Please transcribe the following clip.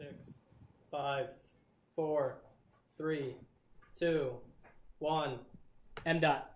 6, 5, 4, 3, 2, 1. M dot.